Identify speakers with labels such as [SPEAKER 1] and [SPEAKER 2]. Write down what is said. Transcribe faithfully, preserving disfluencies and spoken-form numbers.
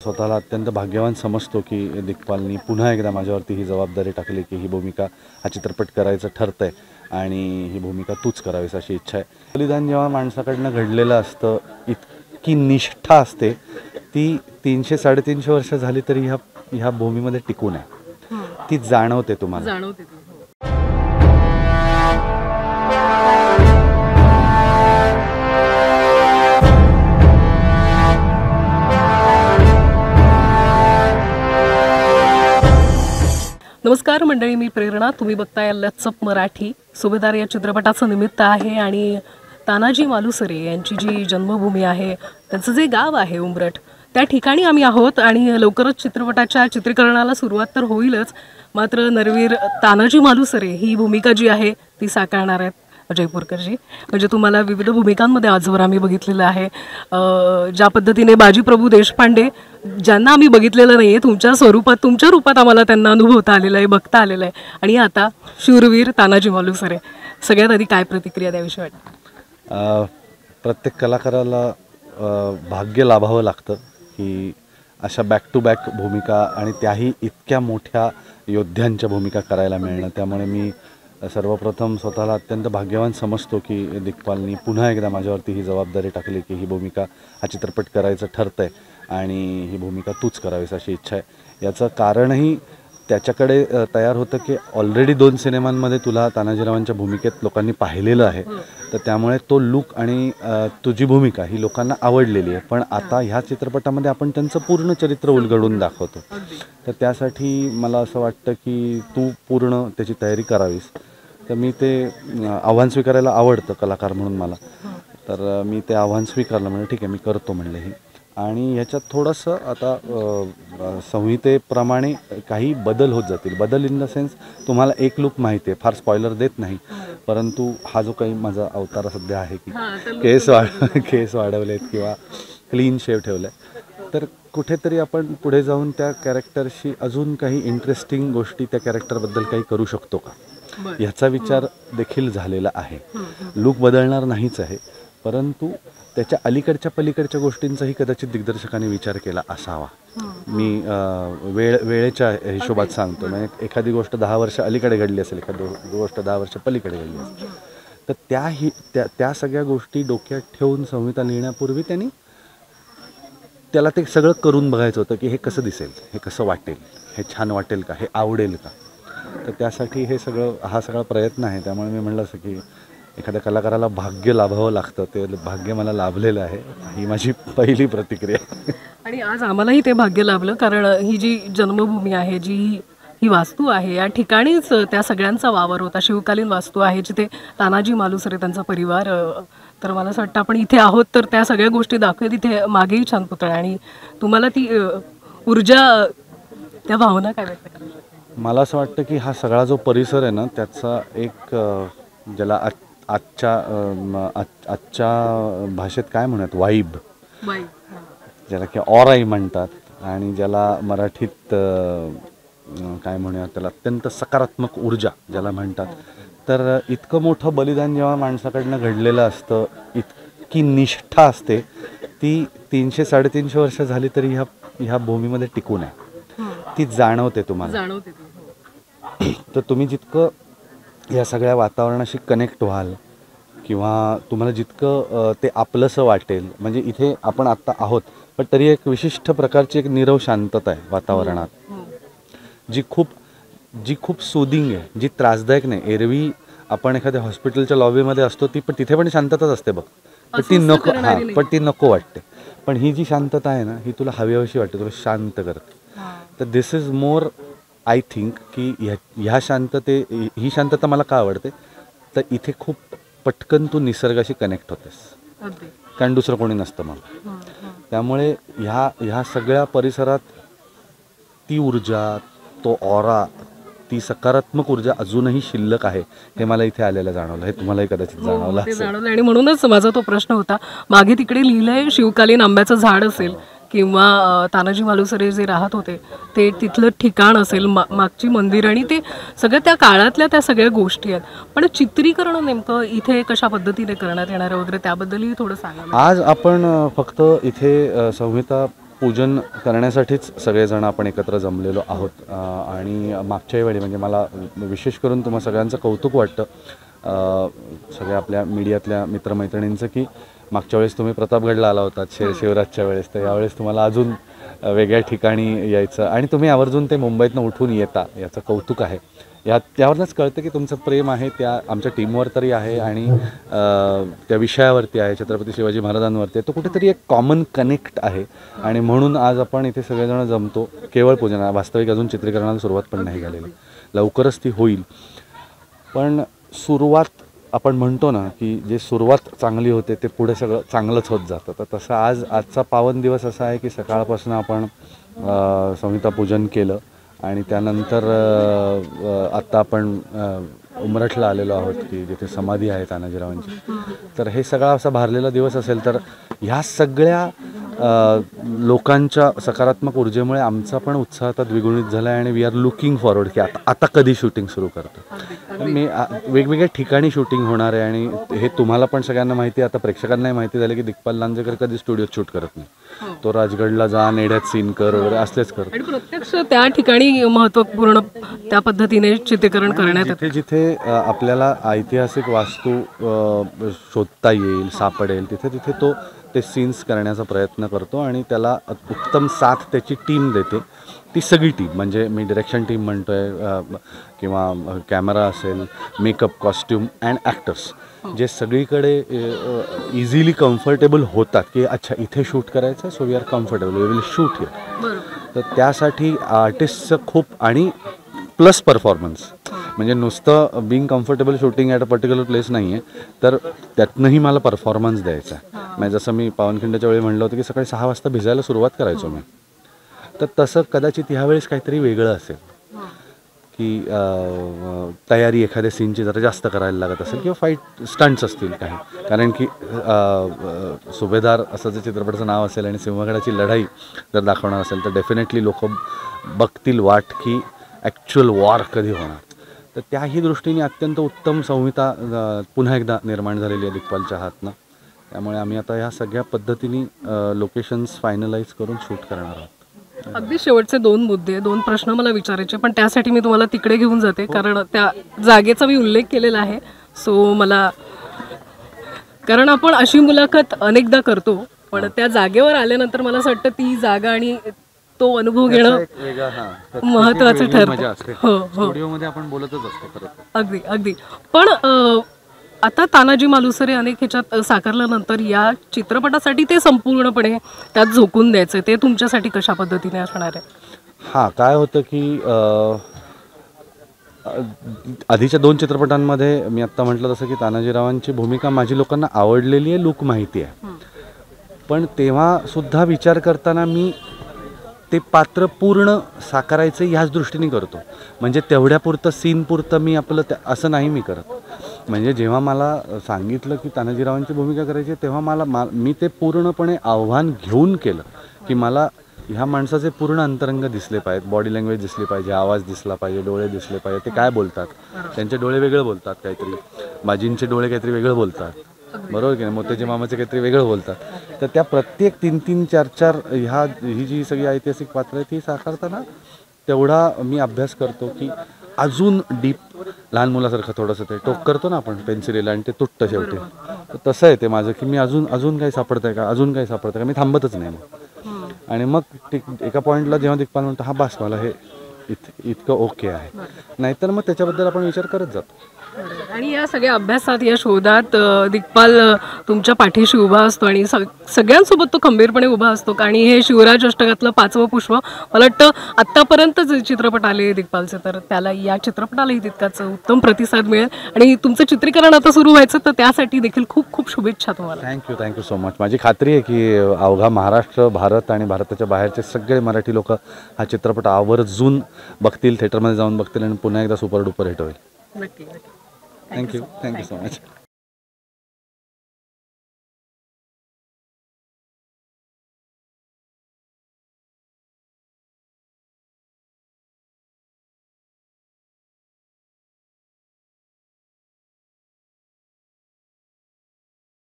[SPEAKER 1] स्वतःला अत्यंत भाग्यवान समजतो की दिग्पालनी पुन्हा एकदा माझ्यावरती ही जबाबदारी टाकली की ही भूमिका हा चित्रपट करायचं ठरतंय आणि ही भूमिका तूच करावीस अशी इच्छा आहे. बलिदान जेव्हा माणसाकडनं घडलेलं असतं, इतकी निष्ठा असते ती तीनशे साडेतीनशे वर्ष झाली तरी ह्या ह्या भूमीमध्ये टिकून आहे, ती जाणवते तुम्हाला.
[SPEAKER 2] जाणवते नमस्कार मंडळी, मी प्रेरणा. तुम्ही बघताय लचप मराठी. सुभेदार या चित्रपटाचं निमित्त आहे आणि तानाजी मालुसरे यांची जी जन्मभूमी आहे, त्यांचं जे गाव आहे उंबरठ, त्या ठिकाणी आम्ही आहोत आणि लवकरच चित्रपटाच्या चित्रीकरणाला सुरुवात तर होईलच, मात्र नरवीर तानाजी मालुसरे ही भूमिका जी आहे ती साकारणार आहेत जयपूरकरजी. म्हणजे तुम्हाला विविध भूमिकांमध्ये आजवर आम्ही बघितलेलं आहे. ज्या पद्धतीने बाजीप्रभू देशपांडे, ज्यांना आम्ही बघितलेलं नाही आहे, तुमच्या स्वरूपात तुमच्या रूपात आम्हाला त्यांना अनुभवता आलेलं आहे, बघता आलेलं आहे. आणि आता शूरवीर तानाजी मालुसरे. सगळ्यात आधी काय प्रतिक्रिया द्याविषयी वाटतं?
[SPEAKER 1] प्रत्येक कलाकाराला भाग्य लाभावं लागतं की अशा बॅक टू बॅक भूमिका आणि त्याही इतक्या मोठ्या योद्ध्यांच्या भूमिका करायला मिळणं. त्यामुळे मी सर्वप्रथम स्वतःला अत्यंत भाग्यवान समजतो की दिग्पालनी पुन्हा एकदा माझ्यावरती ही जबाबदारी टाकली की ही भूमिका हा चित्रपट करायचं ठरतंय आणि ही भूमिका तूच करावीस अशी इच्छा आहे. याचं कारणही त्याच्याकडे तयार होतं की ऑलरेडी दोन सिनेमांमध्ये तुला तानाजीरावांच्या भूमिकेत लोकांनी पाहिलेलं आहे, तर त्यामुळे तो लूक आणि तुझी भूमिका ही लोकांना आवडलेली आहे. पण आता ह्या चित्रपटामध्ये आपण त्यांचं पूर्ण चरित्र उलगडून दाखवतो, तर त्यासाठी मला असं वाटतं की तू पूर्ण त्याची तयारी करावीस. तर मी ते आव्हान स्वीकारायला आवडतं कलाकार म्हणून मला, तर मी ते आव्हान स्वीकारलं. म्हणजे ठीक आहे, मी करतो म्हणलं ही. आणि ह्याच्यात थोडंसं आता संहितेप्रमाणे काही बदल होत जातील. बदल इन द सेन्स, तुम्हाला एक लूक माहिती आहे, फार स्पॉयलर देत नाही, परंतु हा जो काही माझा अवतार सध्या आहे की केस वाढ केस वाढवलेत किंवा क्लीन शेव ठेवलं आहे, तर कुठेतरी आपण पुढे जाऊन त्या कॅरेक्टरशी अजून काही इंटरेस्टिंग गोष्टी त्या कॅरेक्टरबद्दल काही करू शकतो का, ह्याचा विचार देखील झालेला आहे. लूक बदलणार नाहीच आहे, परंतु त्याच्या अलीकडच्या पलीकडच्या गोष्टींचाही कदाचित दिग्दर्शकांनी विचार केला असावा. मी वेळ वेळेच्या हिशोबात सांगतो. म्हणजे एखादी गोष्ट दहा वर्ष अलीकडे घडली असेल, एखादी गोष्ट दहा वर्ष पलीकडे घडली असेल, तर त्या ही त्या त्या सगळ्या गोष्टी डोक्यात ठेवून संहिता लिहिण्यापूर्वी त्यांनी त्याला ते सगळं करून बघायचं होतं की हे कसं दिसेल, हे कसं वाटेल, हे छान वाटेल का, हे आवडेल का. तर त्यासाठी हे सगळं हा सगळा प्रयत्न आहे. त्यामुळे मी म्हणलं असं की एखाद्या कलाकाराला भाग्य लाभावं लागतं, ते भाग्य मला लाभलेलं आहे. ही माझी पहिली प्रतिक्रिया.
[SPEAKER 2] आणि आज आम्हालाही ते भाग्य लाभलं, कारण ही जी जन्मभूमी आहे, जी ही वास्तू आहे, या ठिकाणीच त्या सगळ्यांचा वावर होता. शिवकालीन वास्तू आहे जिथे तानाजी मालुसरे, त्यांचा परिवार. तर मला असं वाटतं आपण इथे आहोत तर त्या सगळ्या गोष्टी दाखवेल. तिथे मागेही छान पुतळा, आणि तुम्हाला ती ऊर्जा, त्या भावना काय व्यक्त करायच्या?
[SPEAKER 1] मला असं वाटतं की हा सगळा जो परिसर आहे ना, त्याचा एक ज्याला आजच्या आजच्या भाषेत काय म्हणतात, वाईब, ज्याला की ऑराई म्हणतात, आणि ज्याला मराठीत काय म्हणूयात, त्याला अत्यंत सकारात्मक ऊर्जा ज्याला म्हणतात. तर इतकं मोठं बलिदान जेव्हा माणसाकडनं घडलेलं असतं, इतकी निष्ठा असते ती तीनशे साडेतीनशे वर्ष झाली तरी ह्या ह्या भूमीमध्ये टिकून आहे, ती जाणवते तुम्हाला. तर तुम्ही जितकं या सगळ्या वातावरणाशी कनेक्ट व्हाल किंवा तुम्हाला जितकं ते आपलंसं वाटेल, म्हणजे इथे आपण आत्ता आहोत पण तरी एक विशिष्ट प्रकारची एक नीरव शांतता आहे वातावरणात, जी खूप जी खूप सुदिंग आहे, जी त्रासदायक नाही. एरवी आपण एखाद्या हॉस्पिटलच्या लॉबीमध्ये असतो, ती पण तिथे पण शांतताच असते बघ, पण ती नको हां पण ती नको वाटते. पण ही जी शांतता आहे ना, ही तुला हवीहवीशी वाटते, तुला शांत करते. तर this is more I think की ह्या ह्या शांतते ही शांतता मला का आवडते, तर इथे खूप पटकन तू निसर्गाशी कनेक्ट होतेस, कारण दुसरं कोणी नसतं मग. त्यामुळे ह्या ह्या सगळ्या परिसरात ती ऊर्जा, तो ऑरा, ती सकारात्मक ऊर्जा अजूनही शिल्लक आहे, हे मला इथे आलेलं जाणवलं. हे तुम्हालाही कदाचित जाणवलं
[SPEAKER 2] जाणवलं आणि म्हणूनच माझा तो प्रश्न होता. मागे तिकडे लिहिलंय शिवकालीन आंब्याचं झाड असेल किंवा तानाजी मालुसरे जे राहत होते ते तिथलं ठिकाण असेल, मा मागची मंदिर, आणि ते सगळ्या त्या काळातल्या त्या सगळ्या गोष्टी आहेत. पण चित्रीकरण नेमकं इथे कशा पद्धतीने करण्यात येणार वगैरे त्याबद्दलही थोडं सांगा.
[SPEAKER 1] आज आपण फक्त इथे संहिता पूजन करण्यासाठीच सगळेजण आपण एकत्र जमलेलो आहोत. अ, आणि मागच्याही वेळी म्हणजे मला विशेष करून तुम्हा सगळ्यांचं कौतुक वाटतं अ, सगळ्या आपल्या मीडियातल्या मित्रमैत्रिणींचं की मागच्या वेळेस तुम्ही प्रतापगडला आला होतात शे शिवराजच्या वेळेस, तर यावेळेस तुम्हाला अजून वेगळ्या ठिकाणी यायचं आणि तुम्ही आवर्जून ते मुंबईतनं उठून येता, याचं कौतुक आहे. या त्यावरूनच कळतं की तुमचं प्रेम आहे त्या आमच्या टीमवर तरी आहे आणि अ, त्या विषयावरती आहे, छत्रपती शिवाजी महाराजांवरती आहे. तो कुठेतरी एक कॉमन कनेक्ट आहे आणि म्हणून आज आपण इथे सगळेजण जमतो. केवळ पूजन, वास्तविक अजून चित्रीकरणाला सुरुवात पण नाही झालेली, लवकरच ती होईल. पण सुरुवात आपण म्हणतो ना की जे सुरुवात चांगली होते ते पुढे सगळं चांगलंच होत जातं. तर तसं आज आजचा पावन दिवस असा आहे की सकाळपासून आपण अ, संहिता पूजन केलं आणि त्यानंतर आत्ता आपण उमरठला आलेलो आहोत की जिथे समाधी आहे तानाजीरावांची. तर हे सगळा असा भारलेला दिवस असेल तर ह्या सगळ्या लोकांच्या सकारात्मक ऊर्जेमुळे आमचा पण उत्साह आता द्विगुणित झाला आहे आणि वी आर लुकिंग फॉरवर्ड की आता आता कधी शूटिंग सुरू करतो. मी वेगवेगळ्या ठिकाणी शूटिंग होणार आहे आणि हे तुम्हाला पण सगळ्यांना माहिती आहे, आता प्रेक्षकांनाही माहिती झालं की दिग्पाल लांजेकर कधी स्टुडिओत शूट करत नाही. तो राजगडला जा, नेड्यात सीन कर वगैरे असलेच करतो
[SPEAKER 2] आणि प्रत्यक्ष त्या ठिकाणी महत्त्वपूर्ण त्या पद्धतीने चित्रीकरण करण्यात
[SPEAKER 1] जिथे जिथे आपल्याला ऐतिहासिक वास्तू शोधता येईल, सापडेल, तिथे तिथे तो ते सीन्स करण्याचा प्रयत्न करतो आणि त्याला उत्तम साथ त्याची टीम देते. ती सगळी टीम म्हणजे मी डिरेक्शन टीम म्हणतो आहे किंवा कॅमेरा असेल, मेकअप, कॉस्ट्यूम अँड ॲक्टर्स, जे सगळीकडे इझिली कम्फर्टेबल होतात की अच्छा इथे शूट करायचं, so we are comfortable, we will shoot here. तर त्यासाठी आर्टिस्टचं खूप आणि प्लस परफॉर्मन्स म्हणजे नुसतं being comfortable shooting at a particular place नाही आहे, तर त्यातनंही मला परफॉर्मन्स द्यायचा आहे. म्हणजे जसं मी पावनखिंडच्या वेळी म्हणलं होतं की सकाळी सहा वाजता भिजायला सुरुवात करायचो मी, तर तसं कदाचित ह्यावेळेस काहीतरी वेगळं असेल की तयारी एखाद्या सीनची जरा जास्त करायला लागत असेल किंवा फाईट स्टंट्स असतील काही. कारण की सुभेदार असं जे चित्रपटाचं नाव असेल आणि सिंहगडाची लढाई जर दाखवणार असेल तर डेफिनेटली लोक बघतील वाट की ॲक्च्युअल वॉर कधी होणार. तर त्याही दृष्टीने अत्यंत उत्तम संहिता पुन्हा एकदा निर्माण झालेली आहे दिग्पालच्या हातनं. त्यामुळे आम्ही आता ह्या सगळ्या पद्धतीने लोकेशन्स फायनलाइज करून शूट करणार आहोत.
[SPEAKER 2] अगदी शेवटचे दोन मुद्दे, दोन प्रश्न मला विचारायचे, पण त्यासाठी मी तुम्हाला तिकडे घेऊन जाते कारण त्या जागेचा मी उल्लेख केलेला आहे. सो मला, कारण आपण अशी मुलाखत अनेकदा करतो पण त्या जागेवर आल्यानंतर मला असं वाटतं ती जागा आणि तो अनुभव घेणं महत्त्वाचं ठरतं. हो हो,
[SPEAKER 1] स्टुडिओमध्ये आपण बोलतच असतो खरं.
[SPEAKER 2] अगदी अगदी. पण आता तानाजी मालुसरे अनेक ह्याच्यात साकारल्यानंतर या चित्रपटासाठी ते संपूर्णपणे त्यात झोकून द्यायचं, ते तुमच्यासाठी कशा पद्धतीने असणार आहे?
[SPEAKER 1] हां, काय होतं की आधीच्या दोन चित्रपटांमध्ये मी आत्ता म्हटलं तसं की तानाजीरावांची भूमिका माझी लोकांना आवडलेली आहे, लूक माहिती आहे. पण तेव्हासुद्धा विचार करताना मी ते पात्र पूर्ण साकारायचं ह्याच दृष्टीने करतो. म्हणजे तेवढ्यापुरतं सीनपुरतं मी आपलं त्या असं नाही मी करत. म्हणजे जेव्हा मला सांगितलं की तानाजीरावांची भूमिका करायची तेव्हा मला मा मी ते पूर्णपणे आव्हान घेऊन केलं की मला ह्या माणसाचे पूर्ण अंतरंग दिसले पाहिजेत, बॉडी लँग्वेज दिसली पाहिजे, आवाज दिसला पाहिजे, डोळे दिसले पाहिजे, ते काय बोलतात, त्यांचे डोळे वेगळं बोलतात काहीतरी, बाजींचे डोळे काहीतरी वेगळं बोलतात, बरोबर की नाही, मोत्याची मामाचे काहीतरी वेगळं बोलतात. तर त्या प्रत्येक तीन तीन चार चार ह्या ही जी सगळी ऐतिहासिक पात्र आहेत ती साकारताना तेवढा मी अभ्यास करतो की अजून डीप, लहान मुलासारखं थोडंसं ते टोक करतो ना आपण पेन्सिलीला आणि ते तुटतं शेवटी, तर तसं आहे ते माझं की मी अजून अजून काही सापडतं आहे का, अजून काही सापडतं का, मी थांबतच नाही मग. आणि मग ते एका पॉईंटला जेव्हा दिग्पाल म्हणतो हा बास मला हे इत इतकं ओके आहे, नाहीतर मग त्याच्याबद्दल आपण विचार करत जातो.
[SPEAKER 2] आणि या सगळ्या अभ्यासात, या शोधात दिग्पाल तुमच्या पाठीशी उभा असतो आणि सग सगळ्यांसोबत तो खंबीरपणे उभा असतो. आणि हे शिवराज अष्टकातलं पाचवं पुष्प मला वाटतं आत्तापर्यंत जे चित्रपट आले दिग्पालचे, तर त्याला या चित्रपटालाही तितकाच उत्तम प्रतिसाद मिळेल. आणि तुमचं चित्रीकरण आता सुरू व्हायचं, तर त्यासाठी देखील खूप खूप शुभेच्छा तुम्हाला.
[SPEAKER 1] Thank you thank you so much. माझी खात्री आहे की अवघा महाराष्ट्र, भारत आणि भारताच्या बाहेरचे सगळे मराठी लोक हा चित्रपट आवर्जून बघतील, थिएटरमध्ये जाऊन बघतील आणि पुन्हा एकदा सुपर डुपर हिट होईल.
[SPEAKER 2] नक्की नक्की.
[SPEAKER 1] Thank you thank you so much.